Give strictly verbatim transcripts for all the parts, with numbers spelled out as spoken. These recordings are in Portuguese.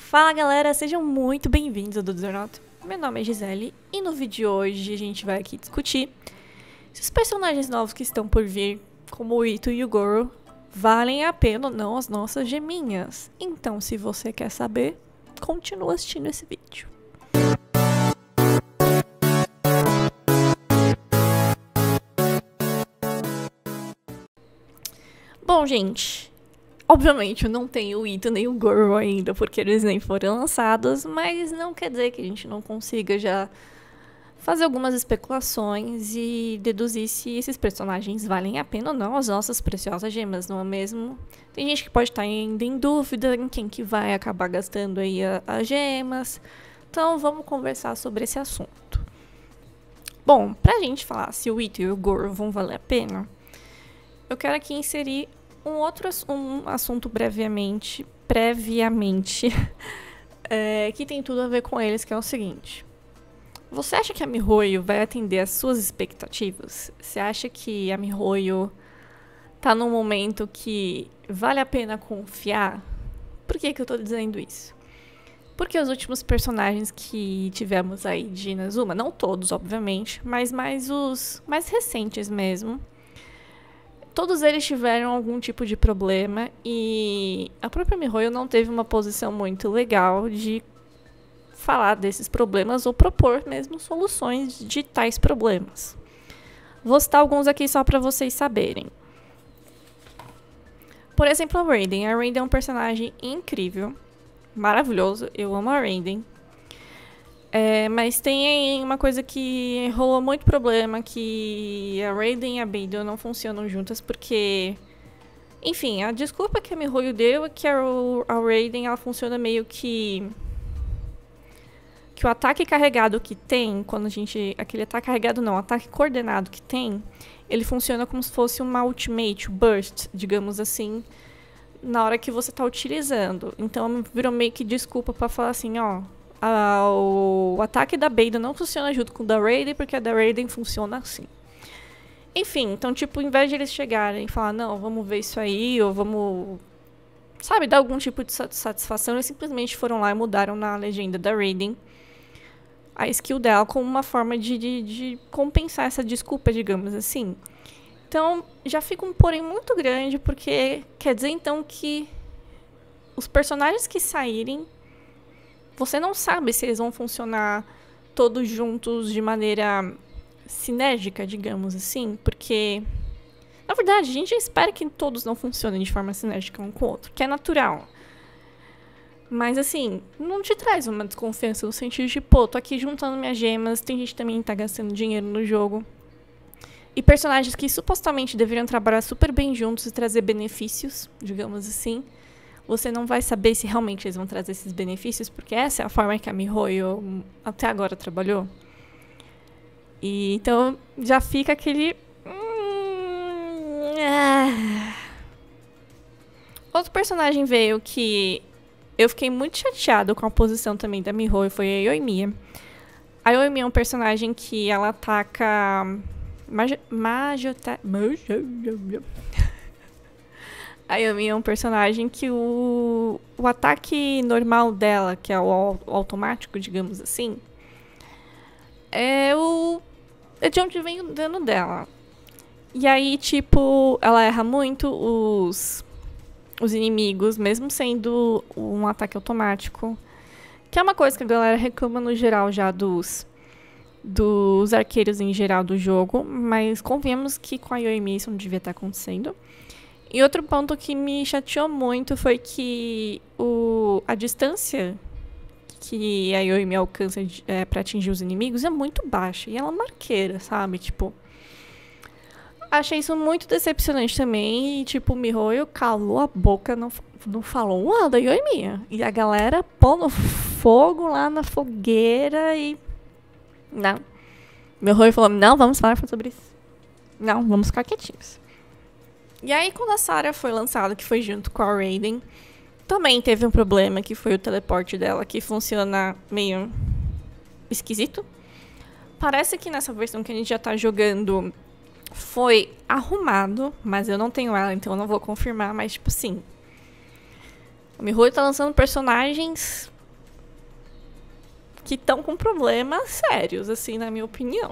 Fala galera, sejam muito bem-vindos ao Dudonaut. Meu nome é Gisele e no vídeo de hoje a gente vai aqui discutir se os personagens novos que estão por vir, como o Itto e o Goro, valem a pena ou não as nossas geminhas. Então, se você quer saber, continua assistindo esse vídeo. Bom, gente, obviamente eu não tenho o Itto nem o Goro ainda, porque eles nem foram lançados, mas não quer dizer que a gente não consiga já fazer algumas especulações e deduzir se esses personagens valem a pena ou não as nossas preciosas gemas, não é mesmo? Tem gente que pode estar ainda em dúvida em quem que vai acabar gastando aí a, as gemas, então vamos conversar sobre esse assunto. Bom, pra gente falar se o Itto e o Goro vão valer a pena, eu quero aqui inserir um outro um assunto brevemente, previamente, é, que tem tudo a ver com eles, que é o seguinte. Você acha que a MiHoYo vai atender às suas expectativas? Você acha que a MiHoYo tá num momento que vale a pena confiar? Por que que eu tô dizendo isso? Porque os últimos personagens que tivemos aí de Inazuma, não todos, obviamente, mas mais os mais recentes mesmo, todos eles tiveram algum tipo de problema e a própria MiHoYo não teve uma posição muito legal de falar desses problemas ou propor mesmo soluções de tais problemas. Vou citar alguns aqui só para vocês saberem. Por exemplo, a Raiden. A Raiden é um personagem incrível, maravilhoso. Eu amo a Raiden. É, mas tem uma coisa que rolou muito problema, que a Raiden e a Beidou não funcionam juntas, porque... Enfim, a desculpa que a MiHoYo deu é que a, a Raiden ela funciona meio que... Que o ataque carregado que tem, quando a gente... Aquele ataque carregado não, o ataque coordenado que tem, ele funciona como se fosse uma ultimate, burst, digamos assim, na hora que você tá utilizando. Então virou meio que desculpa pra falar assim, ó... A, o, o ataque da Beidou não funciona junto com o da Raiden, porque a da Raiden funciona assim. Enfim, então, tipo, ao invés de eles chegarem e falar, não, vamos ver isso aí, ou vamos, sabe, dar algum tipo de satisfação, eles simplesmente foram lá e mudaram na legenda da Raiden a skill dela como uma forma de, de, de compensar essa desculpa, digamos assim. Então, já fica um porém muito grande, porque quer dizer, então, que os personagens que saírem, você não sabe se eles vão funcionar todos juntos de maneira sinérgica, digamos assim, porque, na verdade, a gente espera que todos não funcionem de forma sinérgica um com o outro, que é natural. Mas, assim, não te traz uma desconfiança no sentido de, pô, tô aqui juntando minhas gemas, tem gente também que tá gastando dinheiro no jogo. E personagens que supostamente deveriam trabalhar super bem juntos e trazer benefícios, digamos assim, você não vai saber se realmente eles vão trazer esses benefícios, porque essa é a forma que a MiHoYo até agora trabalhou. E então já fica aquele... Hum, ah. Outro personagem veio que eu fiquei muito chateado com a posição também da MiHoYo, foi a Yoimiya. A Yoimiya é um personagem que ela ataca... Majota... A Yoimiya é um personagem que o, o ataque normal dela, que é o, o automático, digamos assim, é o é de onde vem o dano dela. E aí, tipo, ela erra muito os, os inimigos, mesmo sendo um ataque automático. Que é uma coisa que a galera reclama no geral já dos, dos arqueiros em geral do jogo, mas convenhamos que com a Yoimiya isso não devia estar acontecendo. E outro ponto que me chateou muito foi que o, a distância que a Yoimiya alcança é, pra atingir os inimigos é muito baixa. E ela é uma arqueira, sabe? Tipo, achei isso muito decepcionante também. E, tipo, o MiHoYo calou a boca, não, não falou um nada da Yoimiya. E a galera pondo fogo lá na fogueira e... Não. MiHoYo falou, não, vamos falar sobre isso. Não, vamos ficar quietinhos. E aí, quando a Sarah foi lançada, que foi junto com a Raiden, também teve um problema, que foi o teleporte dela, que funciona meio esquisito. Parece que nessa versão que a gente já tá jogando foi arrumado, mas eu não tenho ela, então eu não vou confirmar, mas tipo assim... A MiHoYo tá lançando personagens que estão com problemas sérios, assim, na minha opinião.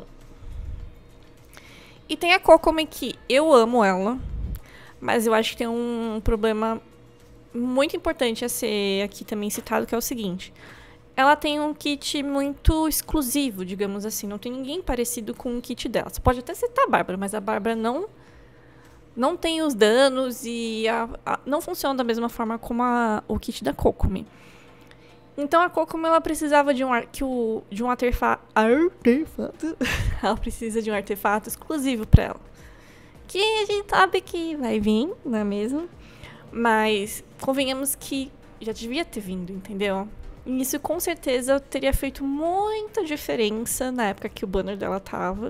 E tem a Kokomi, que eu amo ela, mas eu acho que tem um problema muito importante a ser aqui também citado, que é o seguinte. Ela tem um kit muito exclusivo, digamos assim. Não tem ninguém parecido com o kit dela. Você pode até citar a Bárbara, mas a Bárbara não, não tem os danos e a, a, não funciona da mesma forma como a, o kit da Kokomi. Então a Kokomi, ela precisava de um, que o, de um artefa, artefato. Ela precisa de um artefato exclusivo para ela. Que a gente sabe que vai vir, não é mesmo? Mas convenhamos que já devia ter vindo, entendeu? E isso com certeza teria feito muita diferença na época que o banner dela tava.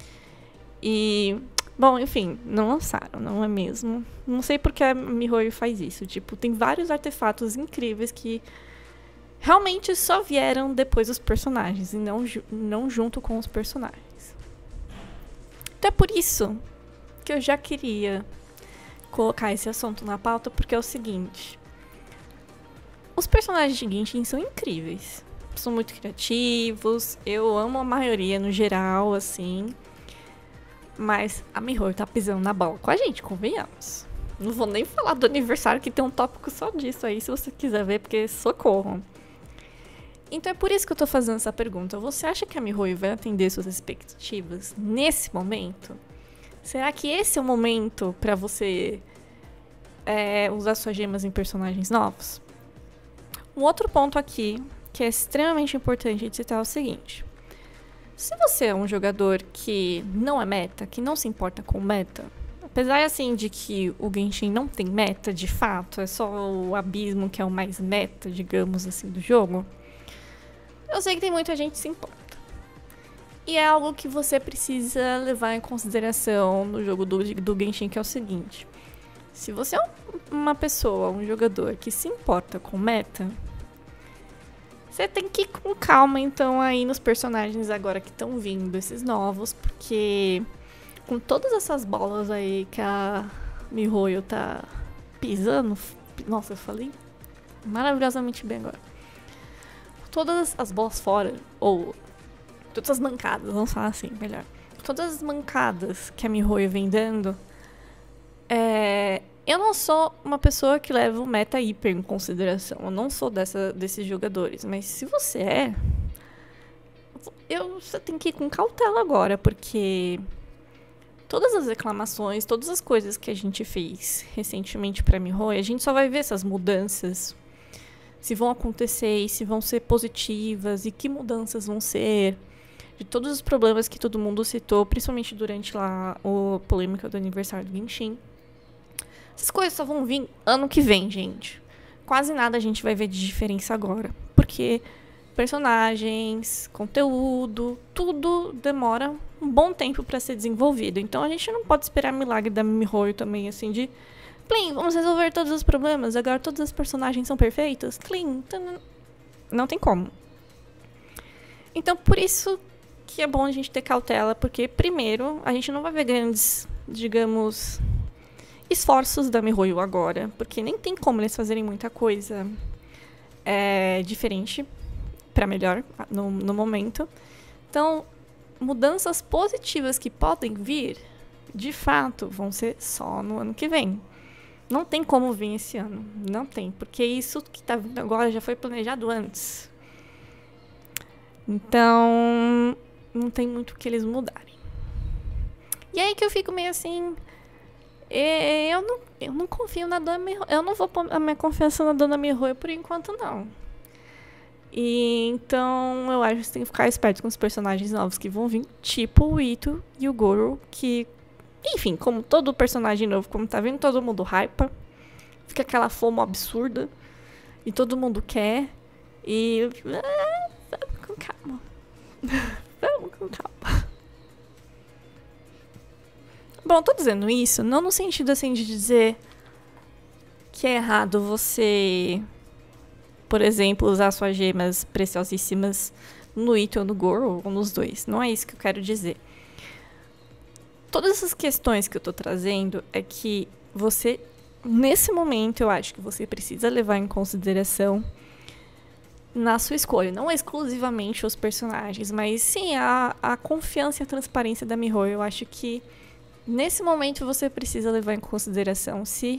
E, bom, enfim, não lançaram, não é mesmo? Não sei porque a MiHoYo faz isso. Tipo, tem vários artefatos incríveis que realmente só vieram depois dos personagens e não, não junto com os personagens. Então é por isso que eu já queria colocar esse assunto na pauta, porque é o seguinte. Os personagens de Genshin são incríveis. São muito criativos. Eu amo a maioria no geral, assim. Mas a MiHoYo tá pisando na bola com a gente, convenhamos. Não vou nem falar do aniversário, que tem um tópico só disso aí, se você quiser ver, porque socorro. Então é por isso que eu tô fazendo essa pergunta. Você acha que a MiHoYo vai atender suas expectativas nesse momento? Será que esse é o momento pra você é, usar suas gemas em personagens novos? Um outro ponto aqui, que é extremamente importante de citar, é o seguinte. Se você é um jogador que não é meta, que não se importa com meta, apesar assim de que o Genshin não tem meta de fato, é só o Abismo que é o mais meta, digamos assim, do jogo, eu sei que tem muita gente que se importa. E é algo que você precisa levar em consideração no jogo do, do Genshin, que é o seguinte. Se você é uma pessoa, um jogador que se importa com meta, você tem que ir com calma, então, aí nos personagens agora que estão vindo, esses novos, porque com todas essas bolas aí que a MiHoYo tá pisando, nossa, eu falei maravilhosamente bem agora. Todas as bolas fora, ou todas as mancadas, vamos falar assim, melhor. Todas as mancadas que a MiHoYo vem dando, é, eu não sou uma pessoa que leva o meta hiper em consideração. Eu não sou dessa, desses jogadores. Mas se você é, eu, você tem que ir com cautela agora, porque todas as reclamações, todas as coisas que a gente fez recentemente pra MiHoYo, a gente só vai ver essas mudanças. Se vão acontecer e se vão ser positivas e que mudanças vão ser. De todos os problemas que todo mundo citou, principalmente durante lá a polêmica do aniversário do Genshin. Essas coisas só vão vir ano que vem, gente. Quase nada a gente vai ver de diferença agora. Porque personagens, conteúdo, tudo demora um bom tempo pra ser desenvolvido. Então a gente não pode esperar milagre da MiHoYo também, assim, de Plim, vamos resolver todos os problemas. Agora todos os personagens são perfeitos. Plim, não tem como. Então por isso que é bom a gente ter cautela. Porque primeiro, a gente não vai ver grandes, digamos, esforços da MiHoYo agora, porque nem tem como eles fazerem muita coisa é, diferente para melhor no, no momento. Então, mudanças positivas que podem vir, de fato, vão ser só no ano que vem. Não tem como vir esse ano, não tem, porque isso que tá vindo agora já foi planejado antes. Então, não tem muito o que eles mudarem. E aí que eu fico meio assim, Eu não, eu não confio na Dona MiHoYo. Eu não vou pôr a minha confiança na Dona MiHoYo por enquanto, não. E então, eu acho que você tem que ficar esperto com os personagens novos que vão vir. Tipo o Itto e o Goro, que, enfim, como todo personagem novo, como tá vendo, todo mundo hypa. Fica aquela fomo absurda. E todo mundo quer. E... Ah, vamos com calma. Vamos com calma. Bom, tô dizendo isso não no sentido assim de dizer que é errado você, por exemplo, usar suas gemas preciosíssimas no Itto ou no Goro, ou nos dois. Não é isso que eu quero dizer. Todas essas questões que eu tô trazendo é que você, nesse momento, eu acho que você precisa levar em consideração na sua escolha. Não exclusivamente os personagens, mas sim a, a confiança e a transparência da Miho. Eu acho que nesse momento você precisa levar em consideração se,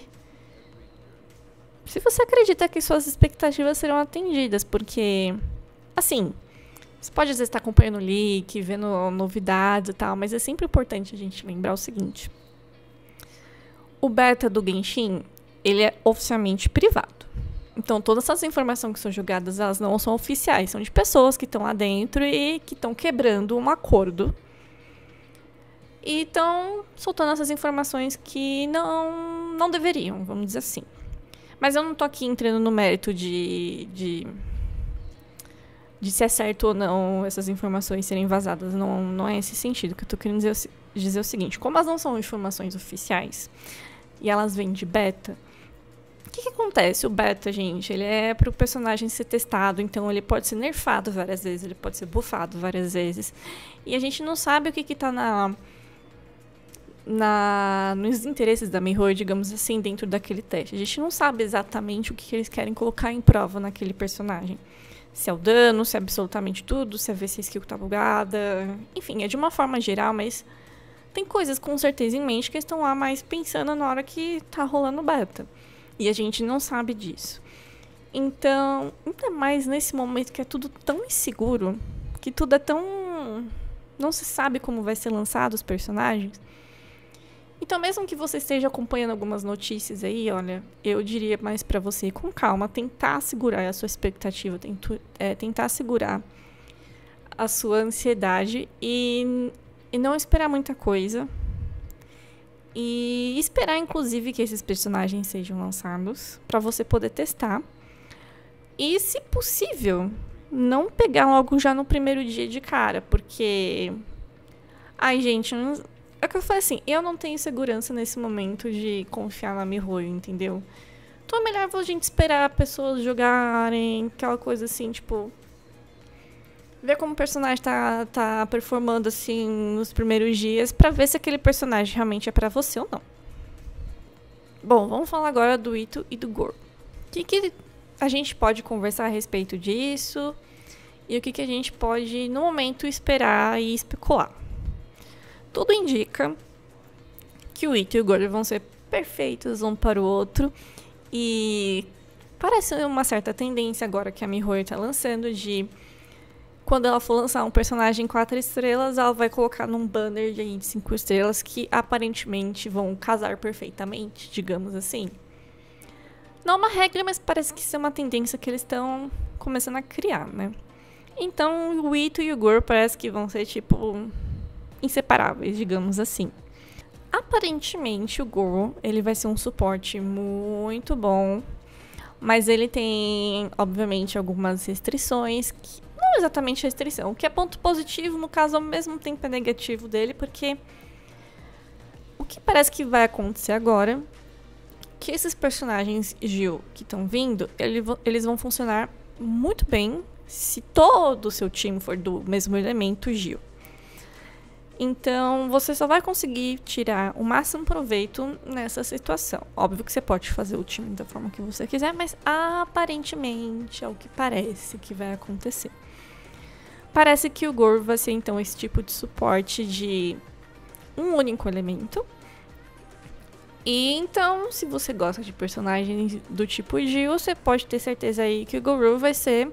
se você acredita que suas expectativas serão atendidas, porque, assim, você pode às vezes estar acompanhando o leak, vendo novidades e tal, mas é sempre importante a gente lembrar o seguinte. O beta do Genshin, ele é oficialmente privado. Então, todas essas informações que são jogadas, elas não são oficiais. São de pessoas que estão lá dentro e que estão quebrando um acordo. E estão soltando essas informações que não, não deveriam, vamos dizer assim. Mas eu não tô aqui entrando no mérito de... de de se é certo ou não essas informações serem vazadas. Não, não é esse sentido que eu tô querendo dizer, dizer o seguinte. Como elas não são informações oficiais e elas vêm de beta, o que, que acontece? O beta, gente, ele é pro personagem ser testado, então ele pode ser nerfado várias vezes, ele pode ser buffado várias vezes. E a gente não sabe o que que tá na, na, nos interesses da Miho, digamos assim, dentro daquele teste. A gente não sabe exatamente o que, que eles querem colocar em prova naquele personagem. Se é o dano, se é absolutamente tudo, se é ver se a skill tá bugada. Enfim, é de uma forma geral, mas tem coisas com certeza em mente que estão lá mais pensando na hora que tá rolando beta. E a gente não sabe disso. Então, ainda mais nesse momento que é tudo tão inseguro, que tudo é tão... não se sabe como vai ser lançado os personagens. Então, mesmo que você esteja acompanhando algumas notícias aí, olha, eu diria mais pra você, com calma, tentar segurar a sua expectativa, tento, é, tentar segurar a sua ansiedade e, e não esperar muita coisa. E esperar, inclusive, que esses personagens sejam lançados pra você poder testar. E, se possível, não pegar logo já no primeiro dia de cara, porque... Ai, gente, não... É o que eu falei assim, eu não tenho segurança nesse momento de confiar na Mihoyo, entendeu? Então é melhor a gente esperar pessoas jogarem, aquela coisa assim, tipo... Ver como o personagem tá, tá performando, assim, nos primeiros dias, pra ver se aquele personagem realmente é pra você ou não. Bom, vamos falar agora do Itto e do Goro. O que, que a gente pode conversar a respeito disso? E o que, que a gente pode, no momento, esperar e especular? Tudo indica que o Itto e o Goro vão ser perfeitos um para o outro. E parece uma certa tendência agora que a Mihoyo está lançando de... Quando ela for lançar um personagem quatro estrelas, ela vai colocar num banner de cinco estrelas que aparentemente vão casar perfeitamente, digamos assim. Não é uma regra, mas parece que isso é uma tendência que eles estão começando a criar, né? Então o Itto e o Goro parece que vão ser tipo... inseparáveis, digamos assim. Aparentemente, o Goro, ele vai ser um suporte muito bom, mas ele tem, obviamente, algumas restrições, que, não exatamente restrição, o que é ponto positivo, no caso, ao mesmo tempo é negativo dele, porque o que parece que vai acontecer agora, que esses personagens Gil que estão vindo, ele, eles vão funcionar muito bem se todo o seu time for do mesmo elemento Gil. Então, você só vai conseguir tirar o máximo proveito nessa situação. Óbvio que você pode fazer o time da forma que você quiser, mas aparentemente é o que parece que vai acontecer. Parece que o Goro vai ser, então, esse tipo de suporte de um único elemento. E, então, se você gosta de personagens do tipo Gil, você pode ter certeza aí que o Goro vai ser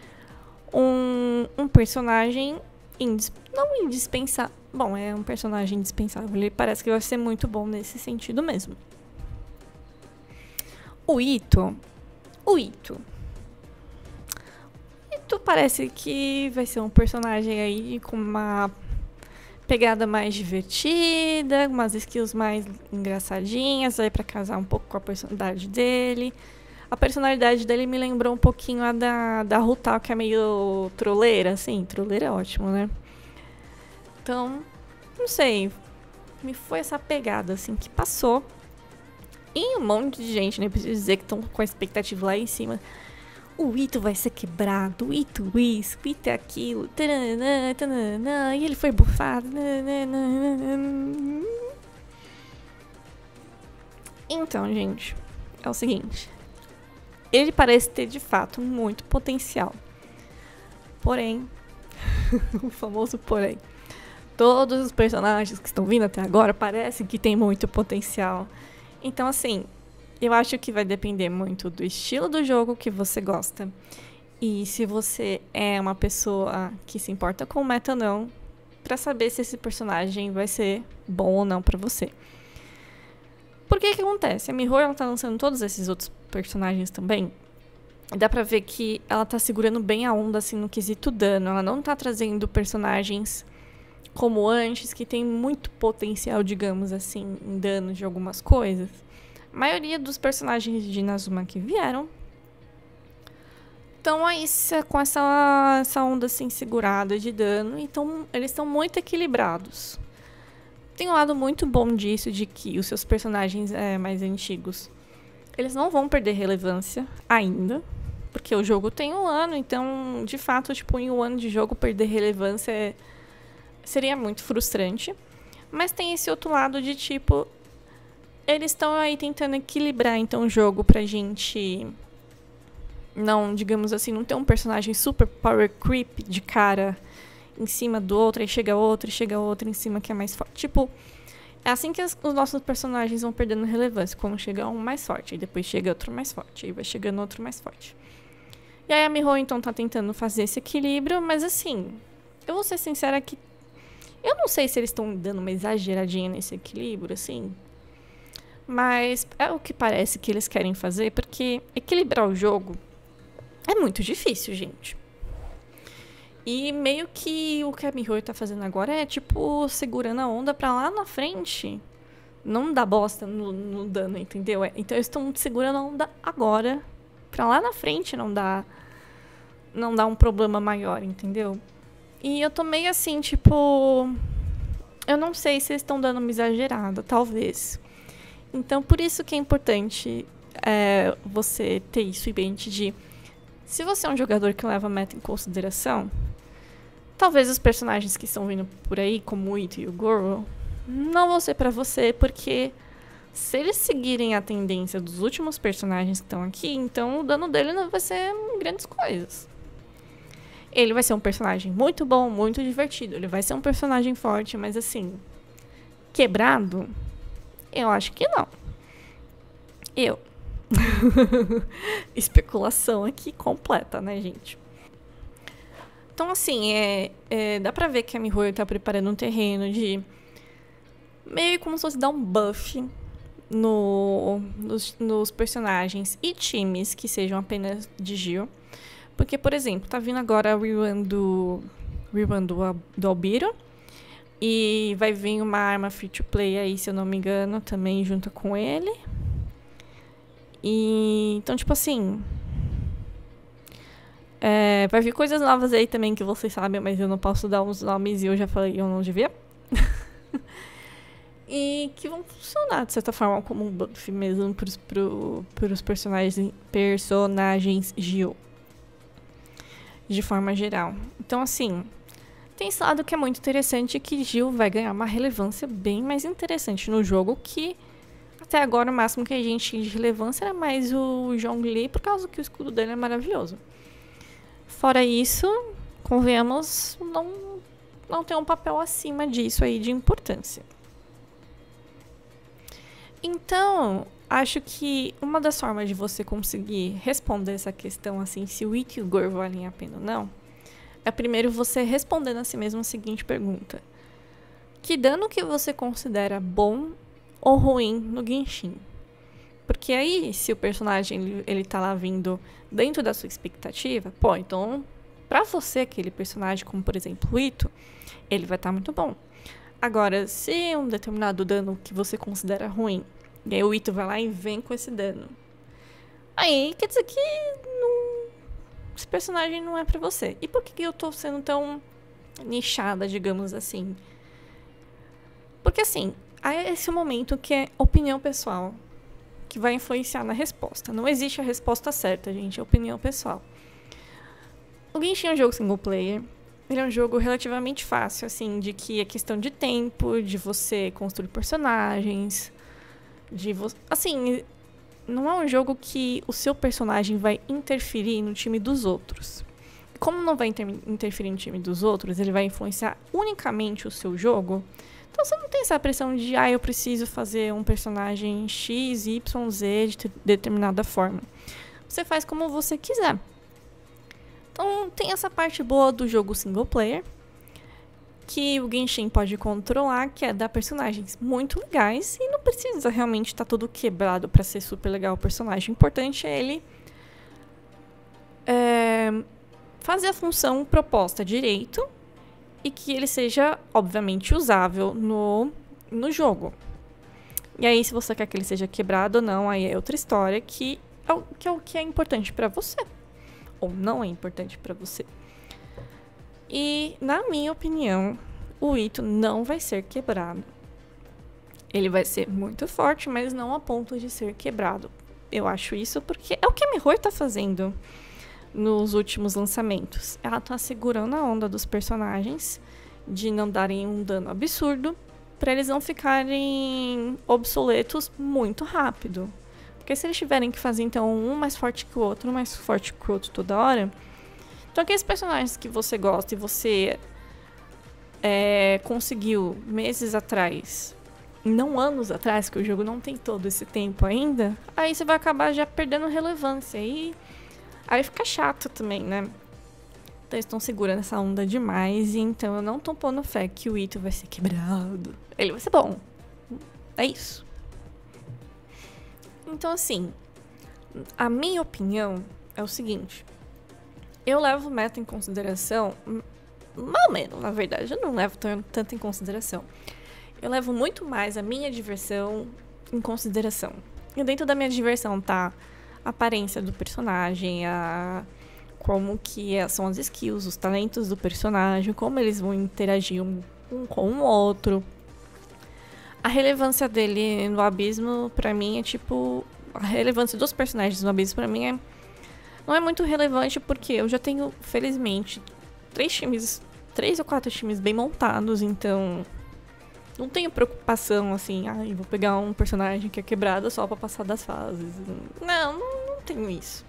um, um personagem indis- não indispensável. Bom, é um personagem indispensável. Ele parece que vai ser muito bom nesse sentido mesmo. O Itto. O Itto. Itto parece que vai ser um personagem aí com uma pegada mais divertida, umas skills mais engraçadinhas, aí pra casar um pouco com a personalidade dele. A personalidade dele me lembrou um pouquinho a da, da Rutal, que é meio troleira, assim. Troleira é ótimo, né? Então, não sei, me foi essa pegada, assim, que passou. E um monte de gente, né, preciso dizer que estão com a expectativa lá em cima. O Itto vai ser quebrado, o Itto isso, o Itto é aquilo, taranã, taranã, e ele foi bufado. Então, gente, é o seguinte. Ele parece ter, de fato, muito potencial. Porém, o famoso porém, todos os personagens que estão vindo até agora parecem que tem muito potencial. Então, assim, eu acho que vai depender muito do estilo do jogo que você gosta. E se você é uma pessoa que se importa com o meta ou não, pra saber se esse personagem vai ser bom ou não pra você. Por que que acontece? A Miho, ela tá lançando todos esses outros personagens também. Dá pra ver que ela tá segurando bem a onda, assim, no quesito dano. Ela não tá trazendo personagens como antes, que tem muito potencial, digamos assim, em dano de algumas coisas. A maioria dos personagens de Inazuma que vieram estão aí com essa, essa onda assim segurada de dano, então eles estão muito equilibrados. Tem um lado muito bom disso, de que os seus personagens é, mais antigos, eles não vão perder relevância ainda, porque o jogo tem um ano, então de fato, tipo, em um ano de jogo perder relevância é, seria muito frustrante. Mas tem esse outro lado de tipo, eles estão aí tentando equilibrar então o jogo pra gente não, digamos assim, não ter um personagem super power creep de cara em cima do outro, aí chega outro, e chega outro em cima que é mais forte. Tipo, é assim que as, os nossos personagens vão perdendo relevância, quando chega um mais forte, aí depois chega outro mais forte, aí vai chegando outro mais forte. E aí a Miho, então, tá tentando fazer esse equilíbrio, mas assim, eu vou ser sincera que eu não sei se eles estão dando uma exageradinha nesse equilíbrio, assim, mas é o que parece que eles querem fazer, porque equilibrar o jogo é muito difícil, gente. E meio que o que a Miho tá fazendo agora é, tipo, segurando a onda pra lá na frente não dar bosta no, no dano, entendeu? É, então eles estão segurando a onda agora pra lá na frente não dar, não dar um problema maior, entendeu? E eu tô meio assim, tipo, eu não sei se eles estão dando uma exagerada, talvez. Então, por isso que é importante é, você ter isso em mente de... Se você é um jogador que leva a meta em consideração, talvez os personagens que estão vindo por aí, como o Itto e o Goro, não vão ser pra você, porque se eles seguirem a tendência dos últimos personagens que estão aqui, então o dano dele não vai ser grandes coisas. Ele vai ser um personagem muito bom, muito divertido, ele vai ser um personagem forte, mas assim, quebrado, eu acho que não. Eu. Especulação aqui completa, né, gente? Então, assim, é, é, dá pra ver que a Miho tá preparando um terreno de... meio como se fosse dar um buff no, nos, nos personagens e times que sejam apenas de Gil. Porque, por exemplo, tá vindo agora a rerun do, rerun do, do Albiro. E vai vir uma arma free to play aí, se eu não me engano, também junto com ele. E, então, tipo assim... É, vai vir coisas novas aí também que vocês sabem, mas eu não posso dar os nomes e eu já falei, eu não devia. E que vão funcionar, de certa forma, como um buff mesmo pros, pro, pros personagens, personagens Gil. De forma geral. Então, assim, tem esse lado que é muito interessante, que Gil vai ganhar uma relevância bem mais interessante no jogo, que até agora o máximo que a gente tinha de relevância era mais o Zhongli, por causa que o escudo dele é maravilhoso. Fora isso, convenhamos, não, não tem um papel acima disso aí de importância. Então, acho que uma das formas de você conseguir responder essa questão, assim, se o Itto e o Goro valem a pena ou não, é primeiro você respondendo a si mesmo a seguinte pergunta. Que dano que você considera bom ou ruim no Genshin? Porque aí, se o personagem ele, ele tá lá vindo dentro da sua expectativa, pô, então, pra você, aquele personagem, como por exemplo o Itto, ele vai estar tá muito bom. Agora, se um determinado dano que você considera ruim, e aí o Itto vai lá e vem com esse dano, aí quer dizer que não, esse personagem não é pra você. E por que eu tô sendo tão nichada, digamos assim? Porque assim, há esse momento que é opinião pessoal, que vai influenciar na resposta. Não existe a resposta certa, gente, é opinião pessoal. O Genshin é um jogo single player. Ele é um jogo relativamente fácil, assim, de que é questão de tempo, de você construir personagens, de você... Assim, não é um jogo que o seu personagem vai interferir no time dos outros. como não vai inter interferir no time dos outros, ele vai influenciar unicamente o seu jogo. Então você não tem essa pressão de, ah, eu preciso fazer um personagem X, Y, Z de determinada forma. Você faz como você quiser. Então tem essa parte boa do jogo single player, que o Genshin pode controlar, que é dar personagens muito legais, e não precisa realmente estar todo quebrado para ser super legal o personagem. O importante é ele é, fazer a função proposta direito e que ele seja, obviamente, usável no, no jogo. E aí, se você quer que ele seja quebrado ou não, aí é outra história, que é o que é, o que é importante para você. Ou não é importante para você. E, na minha opinião, o Itto não vai ser quebrado. Ele vai ser muito forte, mas não a ponto de ser quebrado. Eu acho isso porque é o que a Mihoyo tá fazendo nos últimos lançamentos. Ela tá segurando a onda dos personagens de não darem um dano absurdo, para eles não ficarem obsoletos muito rápido. Porque se eles tiverem que fazer, então, um mais forte que o outro, um mais forte que o outro toda hora... Então, aqueles personagens que você gosta e você é, conseguiu meses atrás, não anos atrás, que o jogo não tem todo esse tempo ainda, aí você vai acabar já perdendo relevância. E aí fica chato também, né? Então, eles estão segurando essa onda demais, e então eu não tô pondo fé que o Itto vai ser quebrado. Ele vai ser bom. É isso. Então, assim, a minha opinião é o seguinte. Eu levo o meta em consideração, mal ou menos, na verdade, eu não levo tanto em consideração. Eu levo muito mais a minha diversão em consideração. E dentro da minha diversão tá a aparência do personagem, a como que é, são as skills, os talentos do personagem, como eles vão interagir um, um com o outro. A relevância dele no Abismo, pra mim, é tipo... A relevância dos personagens no Abismo, pra mim, é... Não é muito relevante porque eu já tenho, felizmente, três times, três ou quatro times bem montados, então não tenho preocupação assim, ai, ah, vou pegar um personagem que é quebrado só pra passar das fases. Não, não, não tenho isso.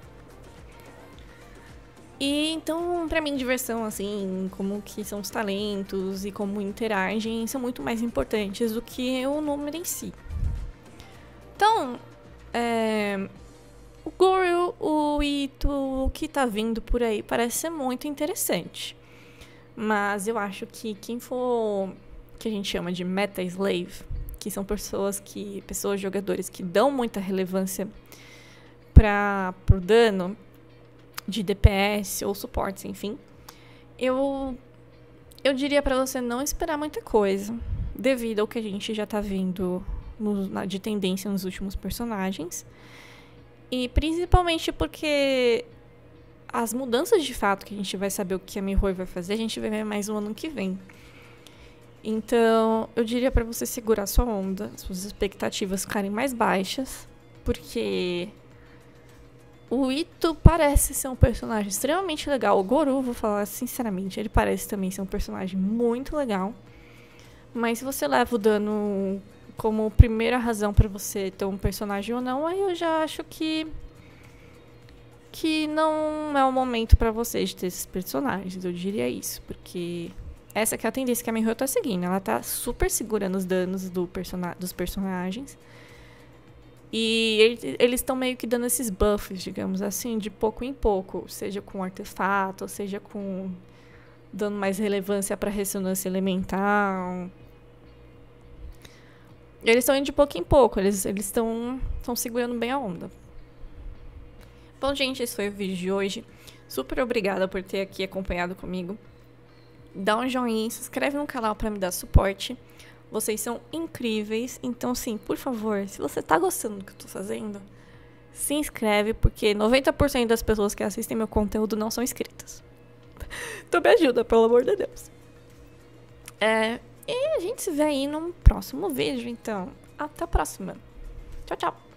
E então, pra mim, diversão, assim, como que são os talentos e como interagem, são muito mais importantes do que o número em si. Então, é... o Goryu, o Itto, o que tá vindo por aí parece ser muito interessante. Mas eu acho que quem for, que a gente chama de meta slave, que são pessoas que, pessoas jogadores que dão muita relevância para pro dano de D P S ou suportes, enfim, eu eu diria para você não esperar muita coisa, devido ao que a gente já tá vendo no, na, de tendência nos últimos personagens. E principalmente porque as mudanças de fato que a gente vai saber o que a Mihoyo vai fazer, a gente vai ver mais no ano que vem. Então, eu diria pra você segurar sua onda, suas expectativas ficarem mais baixas, porque o Itto parece ser um personagem extremamente legal. O Goryu, vou falar sinceramente, ele parece também ser um personagem muito legal. Mas se você leva o dano como primeira razão pra você ter um personagem ou não, aí eu já acho que que não é o momento pra você de ter esses personagens, eu diria isso, porque essa que é a tendência que a Mihoyo tá seguindo, ela tá super segurando os danos do persona dos personagens, e eles estão meio que dando esses buffs, digamos assim, de pouco em pouco, seja com artefato, seja com dando mais relevância pra ressonância elemental. Eles estão indo de pouco em pouco, eles estão estão segurando bem a onda. Bom, gente, esse foi o vídeo de hoje. Super obrigada por ter aqui acompanhado comigo. Dá um joinha, se inscreve no canal para me dar suporte. Vocês são incríveis. Então, sim, por favor, se você tá gostando do que eu tô fazendo, se inscreve, porque noventa por cento das pessoas que assistem meu conteúdo não são inscritas. Então me ajuda, pelo amor de Deus. É... E a gente se vê aí num próximo vídeo, então. Até a próxima. Tchau, tchau.